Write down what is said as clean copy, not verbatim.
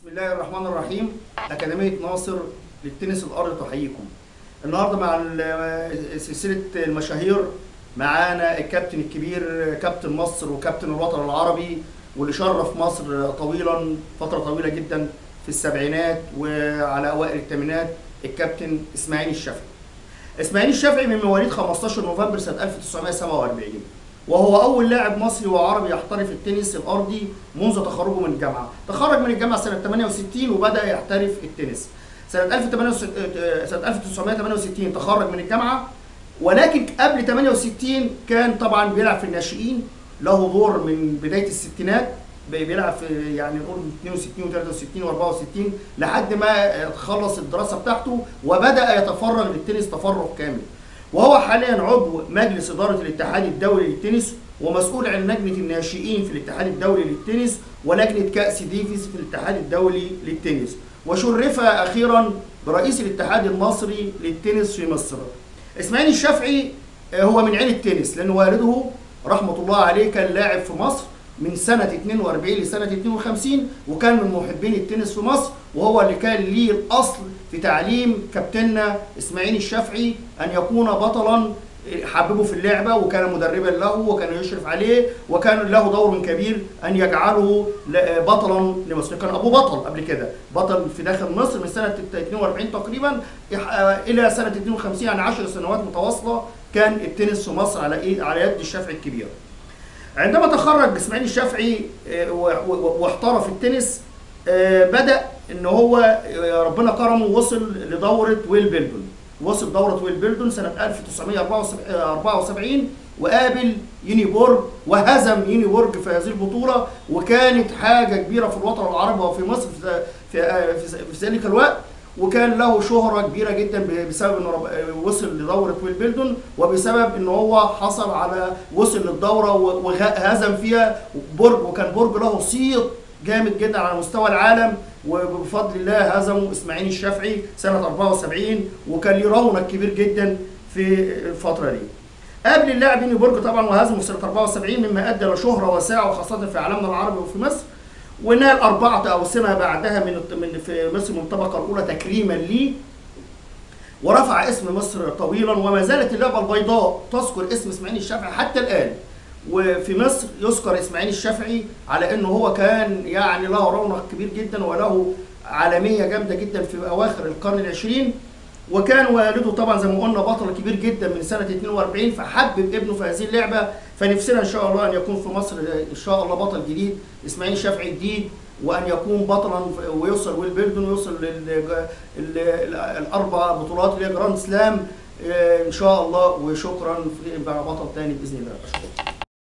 بسم الله الرحمن الرحيم. أكاديمية ناصر للتنس الأرضي تحييكم. النهارده مع سلسلة المشاهير معانا الكابتن الكبير كابتن مصر وكابتن الوطن العربي واللي شرف مصر طويلا فترة طويلة جدا في السبعينات وعلى أوائل الثمانينات الكابتن إسماعيل الشافعي. إسماعيل الشافعي من مواليد 15 نوفمبر سنة 1947 وهو أول لاعب مصري وعربي يحترف التنس الأرضي منذ تخرجه من الجامعة. تخرج من الجامعة سنة 68 وبدأ يحترف التنس. سنة 1968 تخرج من الجامعة، ولكن قبل 68 كان طبعا بيلعب في الناشئين، له دور من بداية الستينات، بيلعب في يعني نقول 62 و63 و64 لحد ما خلص الدراسة بتاعته وبدأ يتفرغ للتنس تفرغ كامل. وهو حاليا عضو مجلس إدارة الاتحاد الدولي للتنس ومسؤول عن لجنة الناشئين في الاتحاد الدولي للتنس ولجنة كأس ديفيس في الاتحاد الدولي للتنس، وشرف أخيرا برئيس الاتحاد المصري للتنس في مصر. إسماعيل الشافعي هو من عيلة التنس لأن والده رحمة الله عليه كان لاعب في مصر من سنة 42 لسنة 52 وكان من محبين التنس في مصر، وهو اللي كان ليه الأصل في تعليم كابتننا إسماعيل الشافعي أن يكون بطلا، حببه في اللعبة وكان مدربا له وكان يشرف عليه وكان له دور كبير أن يجعله بطلا لمصر. كان أبوه بطل قبل كده، بطل في داخل مصر من سنة 42 تقريبا إلى سنة 52، يعني 10 سنوات متواصلة كان التنس في مصر على يد الشافعي الكبير. عندما تخرج إسماعيل الشافعي واحترف التنس بدأ إن هو ربنا كرمه وصل لدورة ويمبلدون. وصل دورة ويمبلدون سنة 1974 وقابل يونيبورغ وهزم يونيبورغ في هذه البطولة، وكانت حاجة كبيرة في الوطن العربي وفي مصر في ذلك الوقت، وكان له شهرة كبيرة جدا بسبب انه وصل لدورة ويمبلدون وبسبب ان هو حصل على وصل للدورة وهزم فيها برج، وكان برج له صيت جامد جدا على مستوى العالم، وبفضل الله هزموا إسماعيل الشافعي سنة 74 وكان له رونق كبير جدا في الفترة دي. قابل اللاعب يونيبورغ طبعا وهزمه سنة 74 مما أدى لشهرة واسعة وخاصة في عالمنا العربي وفي مصر، ونال 4 أوسمة بعدها من في مصر من الطبقة الأولى تكريما ليه، ورفع اسم مصر طويلا، وما زالت اللعبة البيضاء تذكر اسم إسماعيل الشافعي حتى الآن. وفي مصر يذكر إسماعيل الشافعي على أنه هو كان يعني له رونق كبير جدا وله عالمية جامدة جدا في أواخر القرن العشرين، وكان والده طبعا زي ما قلنا بطل كبير جدا من سنة 42 فحبب ابنه في هذه اللعبة. فنفسنا إن شاء الله أن يكون في مصر إن شاء الله بطل جديد إسماعيل الشافعي جديد، وأن يكون بطلا ويوصل ويمبلدون ويوصل الأربع بطولات اللي هي جراند سلام إن شاء الله. وشكرا، بطل تاني بإذن الله.